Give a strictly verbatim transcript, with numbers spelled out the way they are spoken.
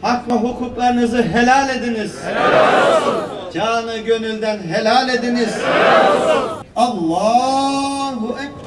Hak ve hukuklarınızı helal ediniz. Helal olsun. Canı gönülden helal ediniz. Helal olsun. Allahu Ekber.